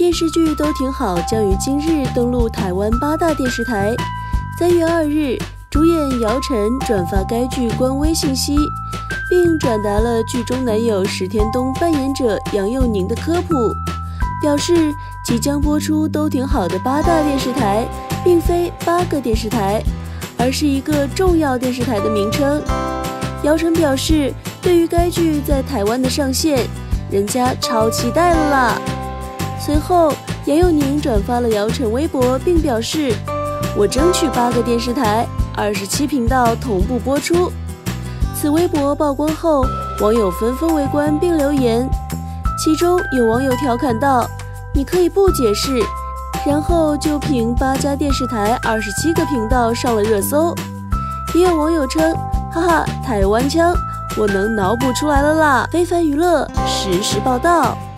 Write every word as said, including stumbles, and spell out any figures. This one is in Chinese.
电视剧都挺好将于今日登陆台湾八大电视台。三月二日，主演姚晨转发该剧官微信息，并转达了剧中男友石天东扮演者杨佑宁的科普，表示即将播出都挺好的八大电视台，并非八个电视台，而是一个重要电视台的名称。姚晨表示，对于该剧在台湾的上线，人家超期待了啦。随后，杨佑宁转发了姚晨微博，并表示：“我争取八个电视台，二十七频道同步播出。”此微博曝光后，网友纷纷围观并留言，其中有网友调侃道：“你可以不解释。”然后就凭八家电视台二十七个频道上了热搜。也有网友称：“哈哈，台湾腔，我能脑补出来了啦！”非凡娱乐实时报道。